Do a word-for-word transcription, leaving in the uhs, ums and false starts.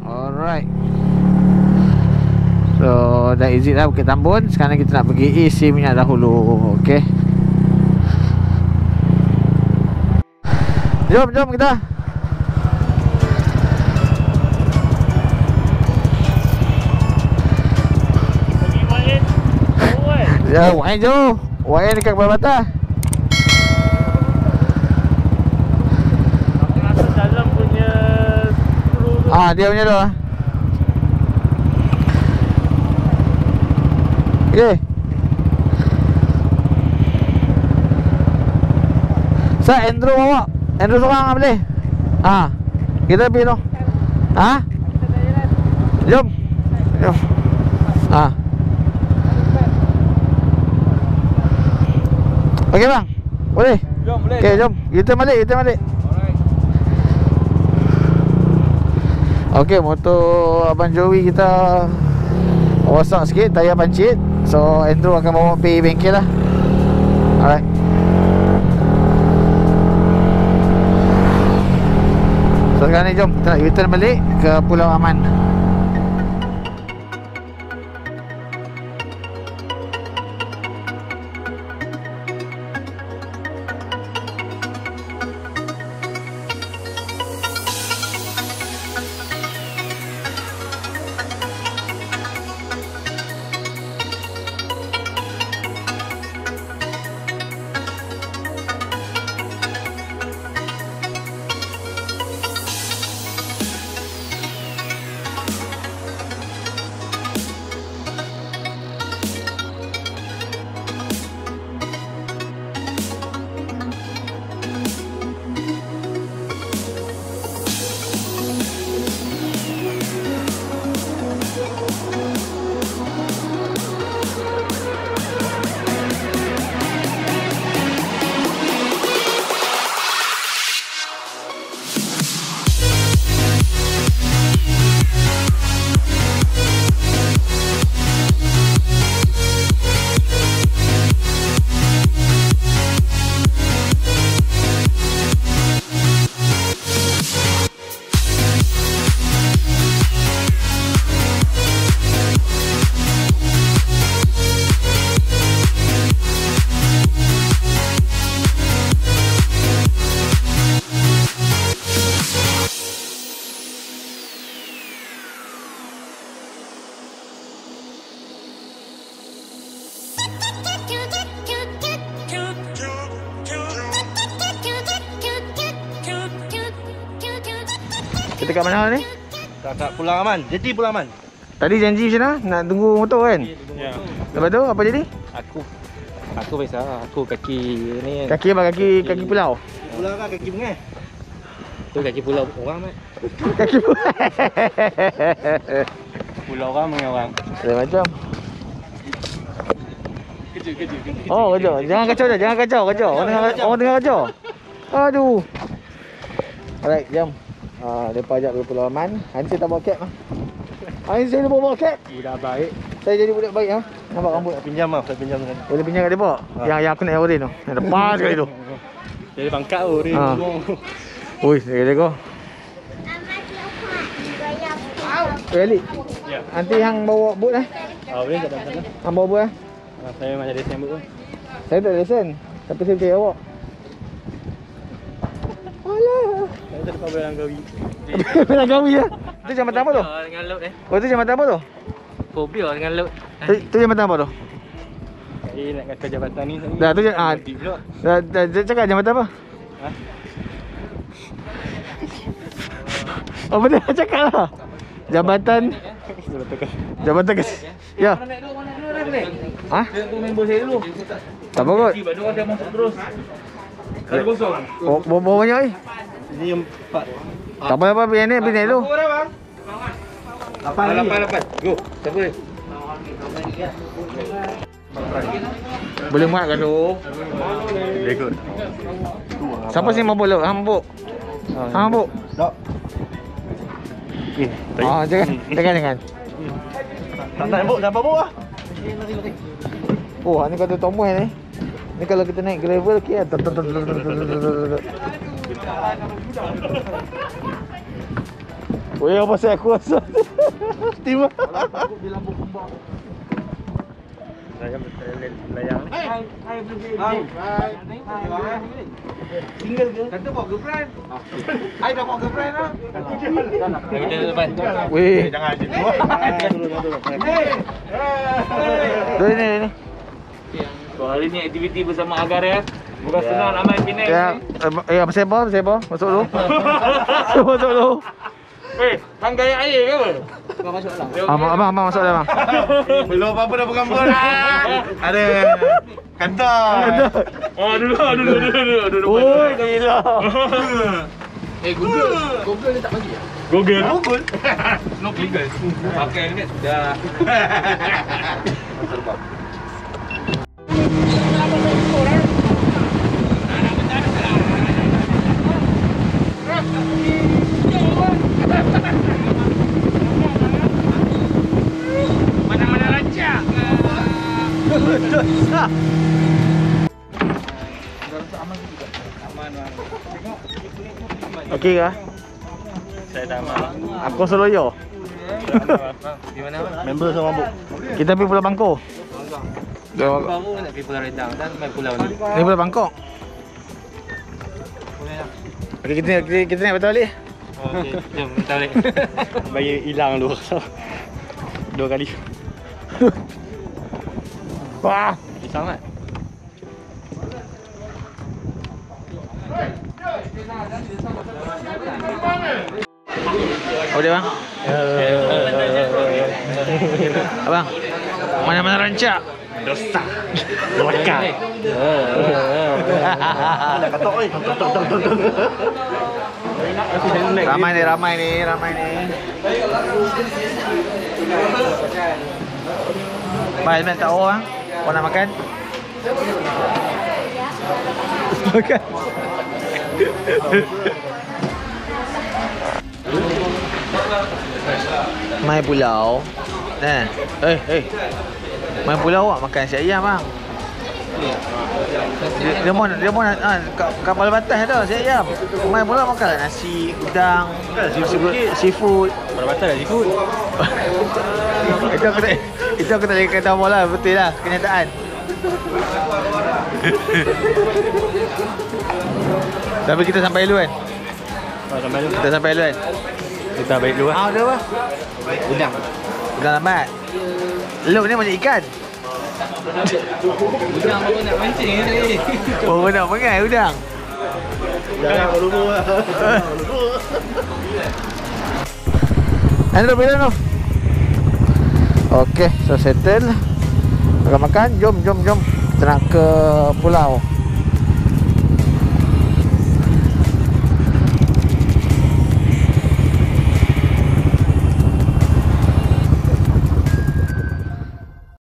Alright. So dah exit lah Bukit Tambun. Sekarang kita nak pergi isi minyak dahulu. Okay. Jom, jom kita. Pergi main. Oh, ya, main jom. Main dekat bawah batas. aku rasa dalam punya skru tu. Ah, dia punya tu ah. Okay. Sa Andrew bawa. Andrew seorang lah boleh. Ah, kita pergi tu. Ah? Jom. Jom. Ah. Okey bang. Boleh? Jom, boleh. Okey, jom. Kita balik, kita balik. Alright. Okey, motor Abang Joey kita rosak sikit, tayar pancit. So Andrew akan bawa pergi bengkel lah. Alright. So sekarang ni jom kita nak return balik ke Pulau Aman. Kita kat mana ni? Kat, kat Pulau Aman, jeti Pulau Aman. Tadi janji macam mana? Nak tunggu motor kan? Ya. Lepas tu apa jadi? Aku Aku biasa, aku kaki ni. Kaki apa? Kaki kaki pulau? Pulau kan kaki bunga. Tu kaki pulau orang mat. Kaki pulau. Pulau orang dengan orang. Dia macam. Kejut, kejut, kejut. Oh, kacau. Jangan kacau dah, jangan kacau, kacau. Orang tengah orang tengah kacau. Aduh. Alright, jom. Ah, depa ajak ke Pulau Aman. Hansi tak bawa cap ah. Hansi dia bawa cap. Budak baik. Saya jadi budak baik ah. Nampak rambut. Saya pinjam ah, saya pinjam dengan. Boleh pinjam kat depa? Yang yang aku nak Aerodin tu. Yang depan sekali tu. Jadi pangkat tu ni. Ha. Oi, saya kata kau. Balik. Ya. Nanti hang bawa boot eh. Ah, boleh tak dalam sana? Hang bawa boot eh. Ah, saya memang ada lesen pun. Saya tak ada lesen. Tapi saya percaya awak. Alah. Saya tak tahu bilang gawi. Bilang gawi ya. Tu jambatan apa tu? Dengan laut eh. Oh, tu jambatan apa tu? Fobia dengan laut. Tu, tu jambatan apa tu? Saya nak kata jabatan ni. Dah tu ah. Dah, dah, dah cakap jambatan apa? Ha? Apa dia cakap lah? Jambatan Jambatan kes. Ya. Ha? Tengok member saya dulu. Tak apa kot. Tiba dia masuk terus. Kali kosong. Oh, bawa banyak ni. Ini empat. Tak apa-apa, pergi ni, pergi ni dulu. Lapan lagi. Lapan, lapan. Go. Siapa ni? Boleh muat kan tu? Dia ikut. Siapa sini mabuk lu? Hang mabuk? Hang mabuk? Tak. Eh, Ah, jangan, jangan, jangan. tak nak mabuk, dah mabuk lah. Oh, ni kata tomoy ni. Ni kalau kita naik gravel okey. Weh, apa saya kuasa? Tiba. Aku bilang buku kembang. Layang layang. Hai, hai beli. Hai. Hai. Single ke? Kata bawa girlfriend. Hai dah bawa girlfriend ah. Kita depan. Weh. Jangan aje dulu. Dulu dulu. Dulu ni ni. So, hari ni aktiviti bersama Agar ya. Bukan senang nak main Penang Ya, ni. eh apa sebo, sebo. Masuk dulu. Masuk dulu. Eh, hang gaya air ke apa? Kau masuk dalam. Abang, abang, abang masuk dalam. Belum apa-apa dah pegang bola. Ada kantor. Oh, dulu, dulu, dulu, dulu. Oh, gila. Eh, Google. Google dia tak bagi ya? Google. Google. No legal. Pakai ni sudah. Terbang. Mana-mana rancak. Dosa. Okey ke? Saya dah aman. Aku Seloyo. Di mana bang? Member sama Buk. Kita pergi Pulau Bangkok. Pulau Baru nak pergi Pulau Redang dan main pulau ni. Ni Pulau Bangkok. Boleh lah. Okey, kita kita, kita naik betul balik. Okey, jom kita balik. Bagi hilang dulu. Dua kali. Wah, Sangat. apa dia bang? Abang, mana-mana rancak. Dosa. Lelakar. Dah katok oi. Ramai ni, ramai ni, ramai ni. Baik, nak tahu bang? Kau nak makan? Makan. Mai pulau. Nah, eh, eh. Mai pulau awak makan nasi ayam bang. Dia, dia mau dia mau ah, kapal batas tu nasi ayam. Mai pulau makan nasi udang, seafood, seafood. Pada batal dah seafood. Itu aku tak itu aku tak boleh kata apa lah, betul lah kenyataan. Tapi kita sampai dulu kan? Oh, sampai dulu. Kita sampai dulu kan? Kita balik dulu lah. Ah, ada apa? Udang. Udang lambat. Luk ni macam ikan. Udang baru nak mancing ni tadi. Oh, nak pengai udang. Jangan lupa lah. Anda bila tu? Okey, so settle. Makan-makan, jom, jom, jom. Kita nak ke pulau.